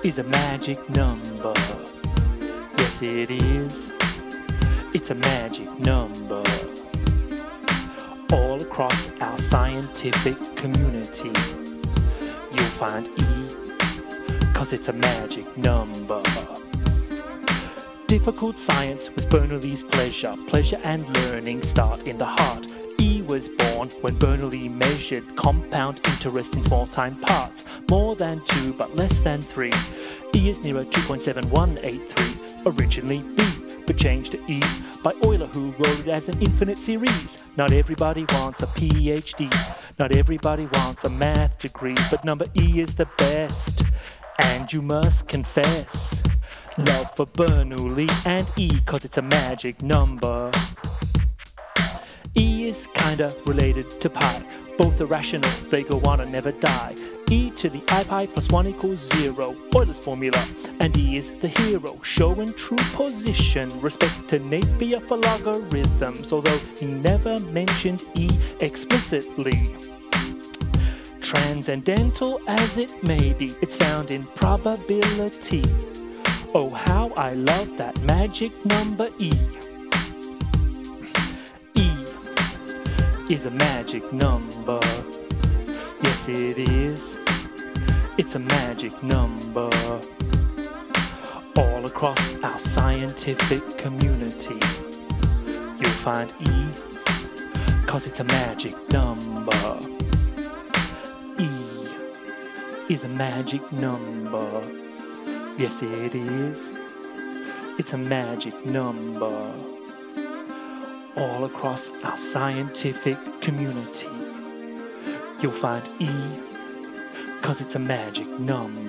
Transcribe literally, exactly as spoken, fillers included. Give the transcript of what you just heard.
is a magic number. Yes, it is. It's a magic number. All across our scientific community, you'll find E, cause it's a magic number. Difficult science was Bernoulli's pleasure. Pleasure and learning start in the heart. E was born when Bernoulli measured compound interest in small-time parts. More than two, but less than three. E is nearer two point seven one eight three. Originally B, but changed to E by Euler, who wrote it as an infinite series. Not everybody wants a P H D. Not everybody wants a math degree, but number E is the best. And you must confess love for Bernoulli and E, cause it's a magic number. E is kinda related to pi. Both are rational, they go on and never die. E to the I pi plus one equals zero, Euler's formula. And E is the hero, showing true position. Respect to Napier for logarithms, although he never mentioned E explicitly. Transcendental as it may be, it's found in probability. Oh, how I love that magic number E. E is a magic number. Yes, it is. It's a magic number. All across our scientific community, you'll find E, cause it's a magic number. E is a magic number. Yes, it is. It's a magic number. All across our scientific community, you'll find E, cause it's a magic number.